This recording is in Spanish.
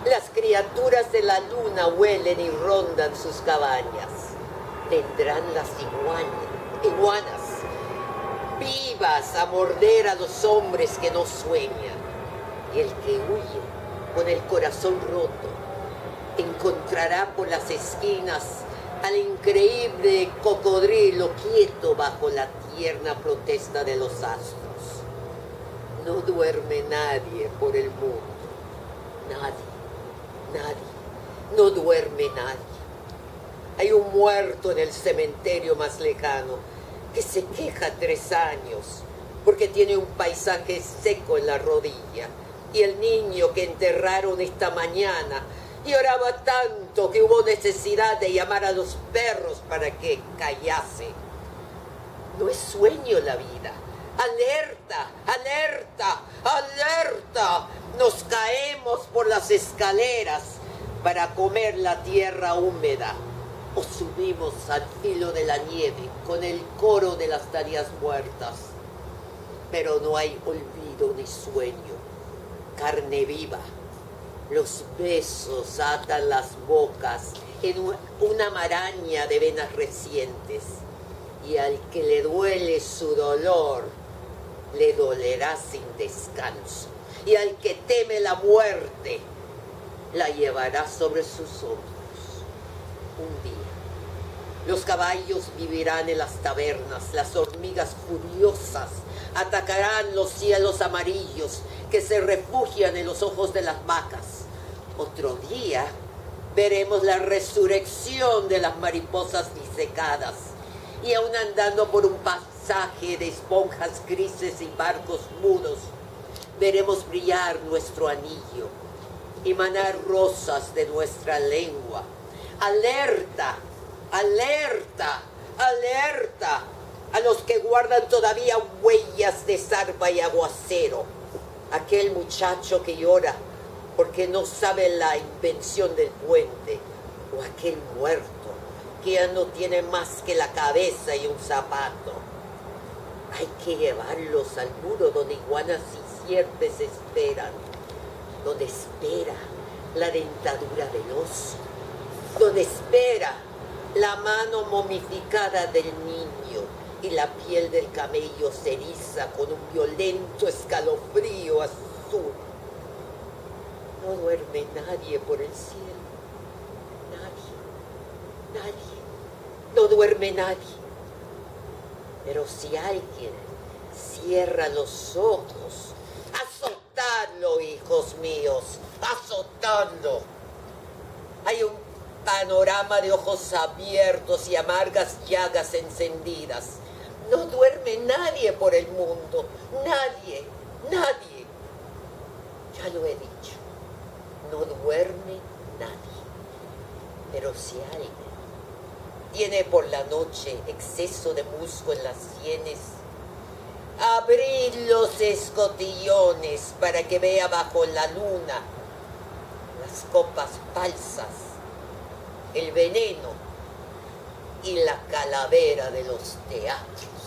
Las criaturas de la luna huelen y rondan sus cabañas. Vendrán las iguanas, vivas a morder a los hombres que no sueñan. Y el que huye con el corazón roto encontrará por las esquinas al increíble cocodrilo quieto bajo la tierna protesta de los astros. No duerme nadie por el mundo. Nadie. No duerme nadie. Hay un muerto en el cementerio más lejano que se queja 3 años porque tiene un paisaje seco en la rodilla. Y el niño que enterraron esta mañana lloraba tanto que hubo necesidad de llamar a los perros para que callase. No es sueño la vida. ¡Alerta! ¡Alerta! ¡Alerta! Nos caemos por las escaleras para comer la tierra húmeda. O subimos al filo de la nieve con el coro de las tareas muertas. Pero no hay olvido ni sueño. Carne viva. Los besos atan las bocas en una maraña de venas recientes. Y al que le duele su dolor, le dolerá sin descanso. Y al que teme la muerte, la llevará sobre sus hombros. Un día, los caballos vivirán en las tabernas, las hormigas furiosas atacarán los cielos amarillos que se refugian en los ojos de las vacas. Otro día, veremos la resurrección de las mariposas disecadas. Y aún andando por un pasaje de esponjas grises y barcos mudos, veremos brillar nuestro anillo y manar rosas de nuestra lengua. ¡Alerta! ¡Alerta! ¡Alerta! A los que guardan todavía huellas de zarpa y aguacero. Aquel muchacho que llora porque no sabe la invención del puente. O aquel muerto que ya no tiene más que la cabeza y un zapato. Hay que llevarlos al muro donde iguanas y sierpes esperan, donde espera la dentadura del oso, donde espera la mano momificada del niño y la piel del camello se eriza con un violento escalofrío azul. No duerme nadie por el cielo, nadie. No duerme nadie. Pero si alguien cierra los ojos, azotadlo, hijos míos, azotadlo. Hay un panorama de ojos abiertos y amargas llagas encendidas. No duerme nadie por el mundo, nadie. Ya lo he dicho, no duerme nadie. Pero si alguien tiene por la noche exceso de musgo en las sienes, abrid los escotillones para que vea bajo la luna las copas falsas, el veneno y la calavera de los teatros.